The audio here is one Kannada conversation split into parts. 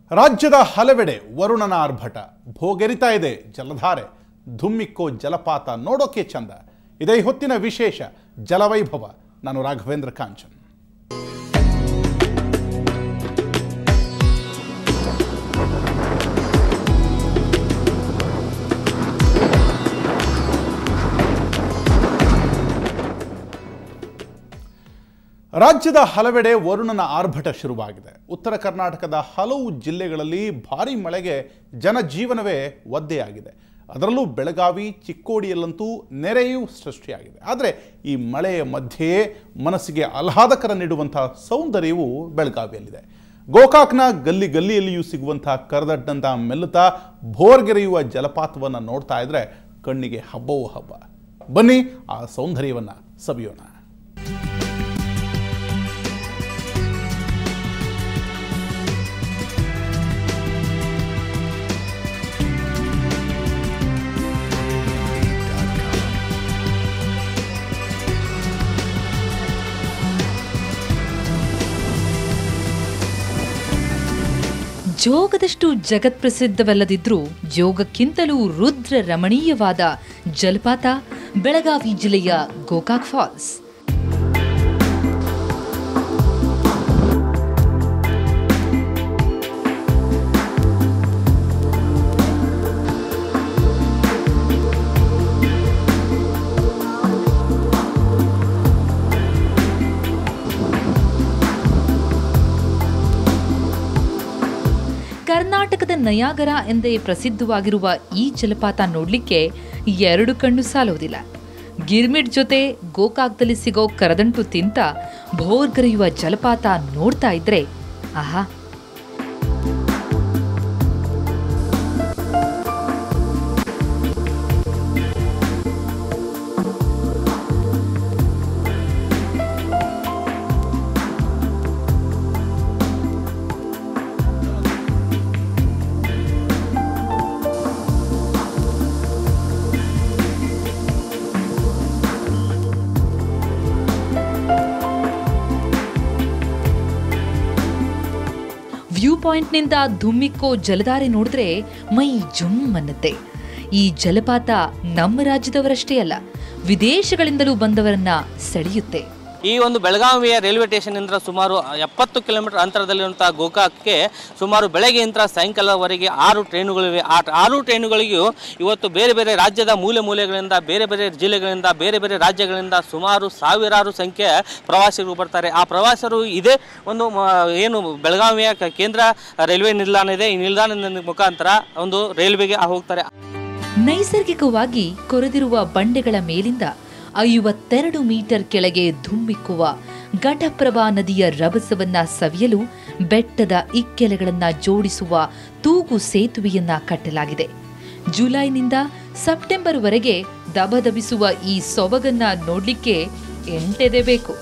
ರಾಜ್ಯದ ಹಲವೆಡೆ ವರುಣನ ಆರ್ಭಟ ಭೋಗೆರಿತಾ ಇದೆ ಜಲಧಾರೆ ಧುಮ್ಮಿಕ್ಕೋ ಜಲಪಾತ ನೋಡೋಕೆ ಚಂದ ಇದೇ ಹೊತ್ತಿನ ವಿಶೇಷ ಜಲವೈಭವ ನಾನು ರಾಘವೇಂದ್ರ ಕಾಂಚನ್ ರಾಜ್ಯದ ಹಲವೆಡೆ ವರುಣನ ಆರ್ಭಟ ಶುರುವಾಗಿದೆ ಉತ್ತರ ಕರ್ನಾಟಕದ ಹಲವು ಜಿಲ್ಲೆಗಳಲ್ಲಿ ಭಾರೀ ಮಳೆಗೆ ಜನಜೀವನವೇ ಒದ್ದೆಯಾಗಿದೆ ಅದರಲ್ಲೂ ಬೆಳಗಾವಿ ಚಿಕ್ಕೋಡಿಯಲ್ಲಂತೂ ನೆರೆಯೂ ಸೃಷ್ಟಿಯಾಗಿದೆ ಆದರೆ ಈ ಮಳೆಯ ಮಧ್ಯೆಯೇ ಮನಸ್ಸಿಗೆ ಆಹ್ಲಾದಕರ ನೀಡುವಂತಹ ಸೌಂದರ್ಯವು ಬೆಳಗಾವಿಯಲ್ಲಿದೆ ಗೋಕಾಕ್ನ ಗಲ್ಲಿ ಗಲ್ಲಿಯಲ್ಲಿಯೂ ಸಿಗುವಂತಹ ಕರದಟ್ಟಂತ ಮೆಲ್ಲುತ್ತಾ ಭೋರ್ಗೆರೆಯುವ ಜಲಪಾತವನ್ನು ನೋಡ್ತಾ ಇದ್ರೆ ಕಣ್ಣಿಗೆ ಹಬ್ಬವೂ ಹಬ್ಬ ಬನ್ನಿ ಆ ಸೌಂದರ್ಯವನ್ನು ಸವಿಯೋಣ ಜೋಗದಷ್ಟು ಜಗತ್ಪ್ರಸಿದ್ಧವಲ್ಲದಿದ್ರೂ ಜೋಗಕ್ಕಿಂತಲೂ ರುದ್ರ ರಮಣೀಯವಾದ ಜಲಪಾತ ಬೆಳಗಾವಿ ಜಿಲ್ಲೆಯ ಗೋಕಾಕ್ ಫಾಲ್ಸ್. ಕರ್ನಾಟಕದ ನಯಾಗರ ಎಂದೇ ಪ್ರಸಿದ್ಧವಾಗಿರುವ ಈ ಜಲಪಾತ ನೋಡ್ಲಿಕ್ಕೆ ಎರಡು ಕಣ್ಣು ಸಾಲುವುದಿಲ್ಲ. ಗಿರ್ಮಿಟ್ ಜೊತೆ ಗೋಕಾಕ್ದಲ್ಲಿ ಸಿಗೋ ಕರದಂಟು ತಿಂತ ಭೋರ್ಗರೆಯುವ ಜಲಪಾತ ನೋಡ್ತಾ ಇದ್ರೆ ಆಹಾ. ವ್ಯೂ ಪಾಯಿಂಟ್ನಿಂದ ಧುಮ್ಮಿಕ್ಕೋ ಜಲಧಾರೆ ನೋಡಿದ್ರೆ ಮೈ ಜುಮ್ ಅನ್ನತ್ತೆ. ಈ ಜಲಪಾತ ನಮ್ಮ ರಾಜ್ಯದವರಷ್ಟೇ ಅಲ್ಲ, ವಿದೇಶಗಳಿಂದಲೂ ಬಂದವರನ್ನ ಸೆಳೆಯುತ್ತೆ. ಈ ಒಂದು ಬೆಳಗಾವಿಯ ರೈಲ್ವೆ ಸ್ಟೇಷನ್ನಿಂದ ಸುಮಾರು 70 ಕಿಲೋಮೀಟರ್ ಅಂತರದಲ್ಲಿರುವಂಥ ಗೋಕಾಕ್ಗೆ ಸುಮಾರು ಬೆಳಗ್ಗೆಯಿಂದ ಸಾಯಂಕಾಲವರೆಗೆ 6 ಟ್ರೈನುಗಳಿವೆ. ಆ 6 ಟ್ರೈನುಗಳಿಗೂ ಇವತ್ತು ಬೇರೆ ಬೇರೆ ರಾಜ್ಯದ ಮೂಲೆ ಮೂಲೆಗಳಿಂದ ಬೇರೆ ಬೇರೆ ಜಿಲ್ಲೆಗಳಿಂದ ಬೇರೆ ಬೇರೆ ರಾಜ್ಯಗಳಿಂದ ಸುಮಾರು ಸಾವಿರಾರು ಸಂಖ್ಯೆಯ ಪ್ರವಾಸಿಗರು ಬರ್ತಾರೆ. ಆ ಪ್ರವಾಸಿಗರು ಇದೇ ಒಂದು ಏನು ಬೆಳಗಾವಿಯ ಕೇಂದ್ರ ರೈಲ್ವೆ ನಿಲ್ದಾಣ ಇದೆ, ಈ ನಿಲ್ದಾಣದ ಮುಖಾಂತರ ಒಂದು ರೈಲ್ವೆಗೆ ಹೋಗ್ತಾರೆ. ನೈಸರ್ಗಿಕವಾಗಿ ಕೊರೆದಿರುವ ಬಂಡೆಗಳ ಮೇಲಿಂದ 52 ಮೀಟರ್ ಕೆಳಗೆ ಧುಮ್ಮಿಕ್ಕುವ ಘಟಪ್ರಭಾ ನದಿಯ ರಭಸವನ್ನ ಸವಿಯಲು ಬೆಟ್ಟದ ಇಕ್ಕೆಲೆಗಳನ್ನ ಜೋಡಿಸುವ ತೂಗು ಸೇತುವೆಯನ್ನ ಕಟ್ಟಲಾಗಿದೆ. ಜುಲೈನಿಂದ ಸೆಪ್ಟೆಂಬರ್ವರೆಗೆ ದಬದಬಿಸುವ ಈ ಸೊಬಗನ್ನ ನೋಡ್ಲಿಕ್ಕೆ ಎಂಟೆದೆ ಬೇಕು.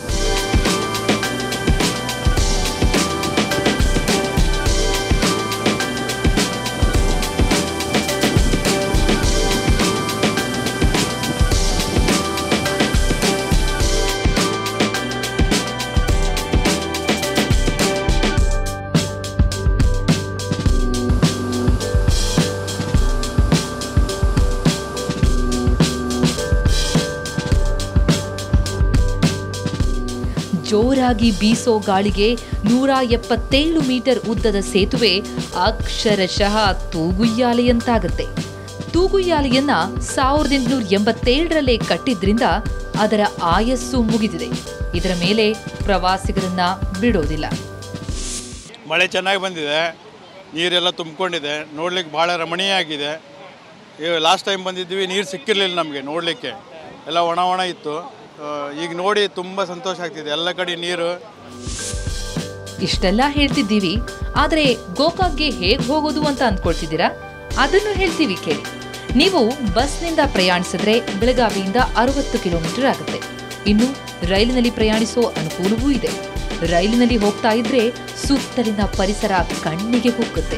ಜೋರಾಗಿ ಬೀಸೋ ಗಾಳಿಗೆ 177 ಮೀಟರ್ ಉದ್ದದ ಸೇತುವೆ ಅಕ್ಷರಶಃ ತೂಗುಯ್ಯಾಲೆಯಂತಾಗುತ್ತೆ. ತೂಗುಯ್ಯಾಲೆಯನ್ನ 1887ರಲ್ಲೇ ಕಟ್ಟಿದ್ರಿಂದ ಅದರ ಆಯಸ್ಸು ಮುಗಿದಿದೆ. ಇದರ ಮೇಲೆ ಪ್ರವಾಸಿಗರನ್ನ ಬಿಡೋದಿಲ್ಲ. ಮಳೆ ಚೆನ್ನಾಗಿ ಬಂದಿದೆ, ನೀರೆಲ್ಲ ತುಂಬಿಕೊಂಡಿದೆ, ನೋಡ್ಲಿಕ್ಕೆ ಭಾಳ ರಮಣೀಯ ಆಗಿದೆ. ಲಾಸ್ಟ್ ಟೈಮ್ ಬಂದಿದ್ವಿ, ನೀರು ಸಿಕ್ಕಿರಲಿಲ್ಲ ನಮಗೆ ನೋಡಲಿಕ್ಕೆ, ಎಲ್ಲ ಒಣ ಇತ್ತು. ಈಗ ನೋಡಿ ತುಂಬ ಸಂತೋಷ ಆಗ್ತಿದೆ, ಎಲ್ಲ ಕಡೆ ನೀರು. ಇಷ್ಟೆಲ್ಲ ಹೇಳ್ತಿದ್ದೀವಿ, ಆದರೆ ಗೋಕಾಕ್ಗೆ ಹೇಗೆ ಹೋಗೋದು ಅಂತ ಅಂದ್ಕೊಳ್ತಿದ್ದೀರಾ? ಅದನ್ನು ಹೇಳ್ತೀವಿ ಕೇಳಿ. ನೀವು ಬಸ್ನಿಂದ ಪ್ರಯಾಣಿಸಿದ್ರೆ ಬೆಳಗಾವಿಯಿಂದ 60 ಕಿಲೋಮೀಟರ್ ಆಗುತ್ತೆ. ಇನ್ನು ರೈಲಿನಲ್ಲಿ ಪ್ರಯಾಣಿಸೋ ಅನುಕೂಲವೂ ಇದೆ. ರೈಲಿನಲ್ಲಿ ಹೋಗ್ತಾ ಇದ್ರೆ ಸುತ್ತಲಿನ ಪರಿಸರ ಕಣ್ಣಿಗೆ ಕುಕ್ಕುತ್ತೆ.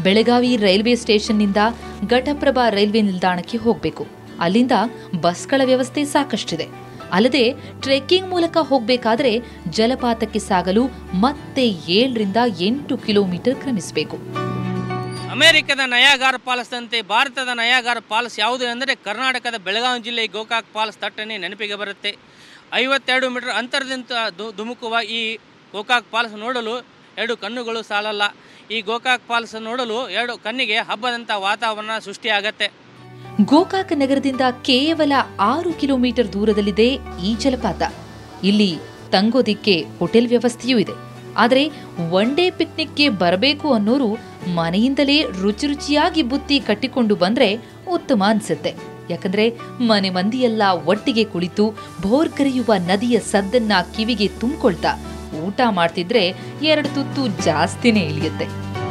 ಬೆಳಗಾವಿ ರೈಲ್ವೆ ಸ್ಟೇಷನ್ನಿಂದ ಘಟಪ್ರಭಾ ರೈಲ್ವೆ ನಿಲ್ದಾಣಕ್ಕೆ ಹೋಗಬೇಕು. ಅಲ್ಲಿಂದ ಬಸ್ಗಳ ವ್ಯವಸ್ಥೆ ಸಾಕಷ್ಟಿದೆ. ಅಲ್ಲದೆ ಟ್ರೆಕ್ಕಿಂಗ್ ಮೂಲಕ ಹೋಗಬೇಕಾದ್ರೆ ಜಲಪಾತಕ್ಕೆ ಸಾಗಲು ಮತ್ತೆ 7ರಿಂದ 8 ಕಿಲೋಮೀಟರ್ ಕ್ರಮಿಸಬೇಕು. ಅಮೆರಿಕದ ನಯಾಗಾರ ಫಾಲ್ಸ್ ಅಂತೆ ಭಾರತದ ನಯಾಗಾರ ಫಾಲ್ಸ್ ಯಾವುದು ಅಂದರೆ ಕರ್ನಾಟಕದ ಬೆಳಗಾವಿ ಜಿಲ್ಲೆ ಗೋಕಾಕ್ ಫಾಲ್ಸ್ ತಟ್ಟನೆ ನೆನಪಿಗೆ ಬರುತ್ತೆ. 52 ಮೀಟರ್ ಅಂತರದಿಂದ ಧುಮುಕುವ ಈ ಗೋಕಾಕ್ ಫಾಲ್ಸ್ ನೋಡಲು 2 ಕಣ್ಣುಗಳು ಸಾಲಲ್ಲ. ಈ ಗೋಕಾಕ್ ಫಾಲ್ಸ್ ನೋಡಲು 2 ಕಣ್ಣಿಗೆ ಹಬ್ಬದಂಥ ವಾತಾವರಣ ಸೃಷ್ಟಿಯಾಗತ್ತೆ. ಗೋಕಾಕ್ ನಗರದಿಂದ ಕೇವಲ 6 ಕಿಲೋಮೀಟರ್ ದೂರದಲ್ಲಿದೆ ಈ ಜಲಪಾತ. ಇಲ್ಲಿ ತಂಗೋದಿಕ್ಕೆ ಹೋಟೆಲ್ ವ್ಯವಸ್ಥೆಯೂ ಇದೆ. ಆದರೆ ಒನ್ ಡೇ ಪಿಕ್ನಿಕ್ಗೆ ಬರಬೇಕು ಅನ್ನೋರು ಮನೆಯಿಂದಲೇ ರುಚಿಯಾಗಿ ಬುತ್ತಿ ಕಟ್ಟಿಕೊಂಡು ಬಂದ್ರೆ ಉತ್ತಮ ಅನ್ಸುತ್ತೆ. ಯಾಕಂದ್ರೆ ಮನೆ ಮಂದಿಯೆಲ್ಲ ಒಟ್ಟಿಗೆ ಕುಳಿತು ಭೋರ್ಗರೆಯುವ ನದಿಯ ಸದ್ದನ್ನ ಕಿವಿಗೆ ತುಂಬಿಕೊಳ್ತಾ ಊಟ ಮಾಡ್ತಿದ್ರೆ 2 ತುತ್ತು ಜಾಸ್ತಿನೇ ಇಳಿಯುತ್ತೆ.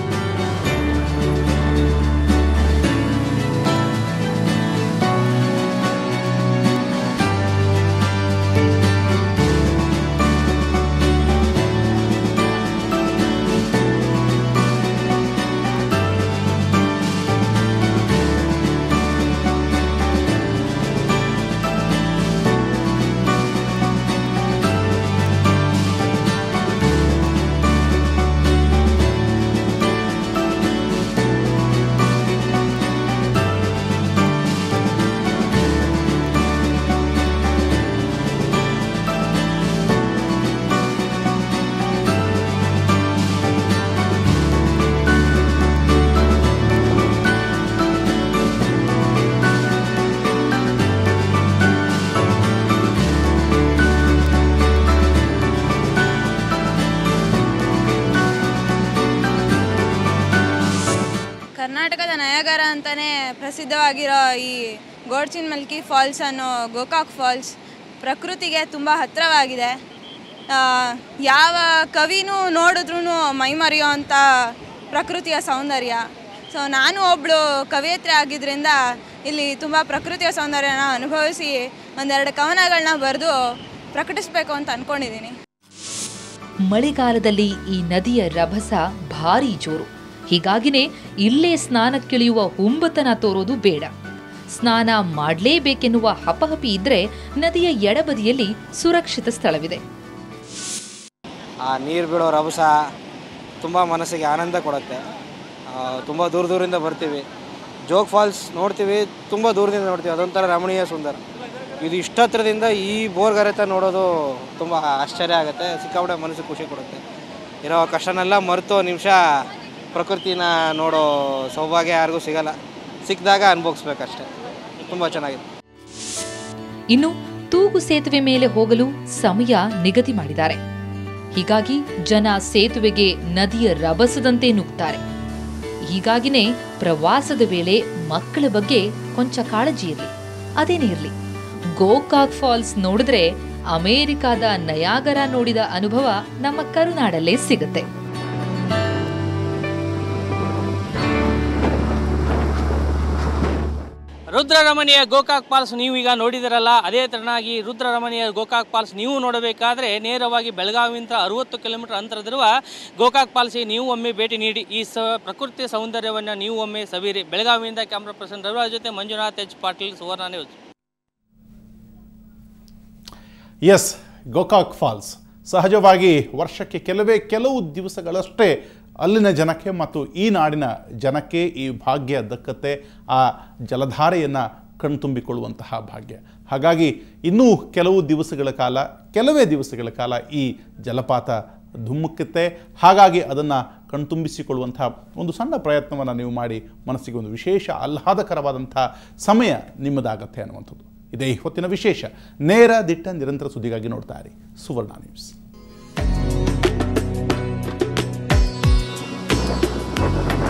ಕರ್ನಾಟಕದ ನಯಾಗರ ಅಂತಲೇ ಪ್ರಸಿದ್ಧವಾಗಿರೋ ಈ ಗೋಡ್ಚಿನ್ಮಲ್ಕಿ ಫಾಲ್ಸ್ ಅನ್ನೋ ಗೋಕಾಕ್ ಫಾಲ್ಸ್ ಪ್ರಕೃತಿಗೆ ತುಂಬ ಹತ್ತಿರವಾಗಿದೆ. ಯಾವ ಕವಿನೂ ನೋಡಿದ್ರೂ ಮೈಮರೆಯೋ ಅಂಥ ಪ್ರಕೃತಿಯ ಸೌಂದರ್ಯ. ಸೊ ನಾನು ಒಬ್ಬಳು ಕವಿಯತ್ರಿ ಆಗಿದ್ದರಿಂದ ಇಲ್ಲಿ ತುಂಬ ಪ್ರಕೃತಿಯ ಸೌಂದರ್ಯನ ಅನುಭವಿಸಿ 1-2 ಕವನಗಳನ್ನ ಬರೆದು ಪ್ರಕಟಿಸಬೇಕು ಅಂತ ಅಂದ್ಕೊಂಡಿದ್ದೀನಿ. ಮಳೆಗಾಲದಲ್ಲಿ ಈ ನದಿಯ ರಭಸ ಭಾರೀ ಜೋರು. ಹೀಗಾಗಿನೇ ಇಲ್ಲೇ ಸ್ನಾನಕ್ಕಿಳಿಯುವ ಹುಂಬತನ ತೋರೋದು ಬೇಡ. ಸ್ನಾನ ಮಾಡಲೇಬೇಕೆನ್ನುವ ಹಪಹಪಿ ಇದ್ರೆ ನದಿಯ ಎಡಬದಿಯಲ್ಲಿ ಸುರಕ್ಷಿತ ಸ್ಥಳವಿದೆ. ಆ ನೀರು ಬೀಳೋ ರಭಸ ತುಂಬ ಮನಸ್ಸಿಗೆ ಆನಂದ ಕೊಡುತ್ತೆ. ತುಂಬ ದೂರದಿಂದ ಬರ್ತೀವಿ. ಜೋಗ್ ಫಾಲ್ಸ್ ನೋಡ್ತೀವಿ, ತುಂಬ ದೂರದಿಂದ ನೋಡ್ತೀವಿ. ಅದೊಂಥರ ರಮಣೀಯ ಸುಂದರ. ಇದು ಇಷ್ಟತ್ರದಿಂದ ಈ ಬೋರ್ಗರೆತ ನೋಡೋದು ತುಂಬ ಆಶ್ಚರ್ಯ ಆಗುತ್ತೆ. ಸಿಕ್ಕಾಪಟ್ಟೆ ಮನಸ್ಸಿಗೆ ಖುಷಿ ಕೊಡುತ್ತೆ. ಇರೋ ಕಷ್ಟನೆಲ್ಲ ಮರೆತು ನಿಮಿಷ ಪ್ರಕೃತಿನ ನೋಡೋ ಸೌಭಾಗ್ಯ ಯಾರಿಗೂ ಸಿಗಲ್ಲ. ಸಿಕ್ಕಿದಾಗ ಅನುಭವಿಸ್ಬೇಕಷ್ಟೆ. ತುಂಬ ಚೆನ್ನಾಗಿದೆ. ಇನ್ನು ತೂಗು ಸೇತುವೆ ಮೇಲೆ ಹೋಗಲು ಸಮಯ ನಿಗದಿ ಮಾಡಿದ್ದಾರೆ. ಹೀಗಾಗಿ ಜನ ಸೇತುವೆಗೆ ನದಿಯ ರಭಸದಂತೆ ನುಗ್ತಾರೆ. ಹೀಗಾಗಿನೇ ಪ್ರವಾಸದ ವೇಳೆ ಮಕ್ಕಳ ಬಗ್ಗೆ ಕೊಂಚ ಕಾಳಜಿ ಇರಲಿ. ಅದೇನೇ ಇರಲಿ, ಗೋಕಾಕ್ ಫಾಲ್ಸ್ ನೋಡಿದ್ರೆ ಅಮೆರಿಕಾದ ನಯಾಗರ ನೋಡಿದ ಅನುಭವ ನಮ್ಮ ಕರುನಾಡಲ್ಲೇ ಸಿಗುತ್ತೆ. ರುದ್ರರಮಣೀಯ ಗೋಕಾಕ್ ಫಾಲ್ಸ್ ನೀವು ಈಗ ನೋಡಿದಿರಲ್ಲ, ಅದೇ ತರನಾಗಿ ರುದ್ರರಮಣೀಯ ಗೋಕಾಕ್ ಫಾಲ್ಸ್ ನೀವು ನೋಡಬೇಕಾದ್ರೆ ನೇರವಾಗಿ ಬೆಳಗಾವಿಯಿಂದ 60 ಕಿಲೋಮೀಟರ್ ಅಂತರದಿರುವ ಗೋಕಾಕ್ ಫಾಲ್ಸ್ಗೆ ನೀವು ಒಮ್ಮೆ ಭೇಟಿ ನೀಡಿ ಈ ಪ್ರಕೃತಿ ಸೌಂದರ್ಯವನ್ನು ನೀವು ಒಮ್ಮೆ ಸವಿರಿ. ಬೆಳಗಾವಿಯಿಂದ ಕ್ಯಾಮ್ರಾ ಪರ್ಸನ್ ರವಿರಾಜ್ ಜೊತೆ Manjunath H Patil, Suvarna news. Yes, Gokak falls ಸಹಜವಾಗಿ ವರ್ಷಕ್ಕೆ ಕೆಲವು ದಿವಸಗಳಷ್ಟೇ ಅಲ್ಲಿನ ಜನಕ್ಕೆ ಮತ್ತು ಈ ನಾಡಿನ ಜನಕ್ಕೆ ಈ ಭಾಗ್ಯ ದಕ್ಕತ್ತೆ, ಆ ಜಲಧಾರೆಯನ್ನು ಕಣ್ತುಂಬಿಕೊಳ್ಳುವಂತಹ ಭಾಗ್ಯ. ಹಾಗಾಗಿ ಇನ್ನೂ ಕೆಲವೇ ದಿವಸಗಳ ಕಾಲ ಈ ಜಲಪಾತ ಧುಮ್ಮುಕ್ಕುತ್ತೆ. ಹಾಗಾಗಿ ಅದನ್ನು ಕಣ್ತುಂಬಿಸಿಕೊಳ್ಳುವಂಥ ಒಂದು ಸಣ್ಣ ಪ್ರಯತ್ನವನ್ನು ನೀವು ಮಾಡಿ ಮನಸ್ಸಿಗೆ ಒಂದು ವಿಶೇಷ ಆಹ್ಲಾದಕರವಾದಂಥ ಸಮಯ ನಿಮ್ಮದಾಗತ್ತೆ ಅನ್ನುವಂಥದ್ದು ಇದೇ ಹೊತ್ತಿನ ವಿಶೇಷ. ನೇರ ದಿಟ್ಟ ನಿರಂತರ ಸುದ್ದಿಗಾಗಿ ನೋಡ್ತಾ ಇರಿ ಸುವರ್ಣ ನ್ಯೂಸ್.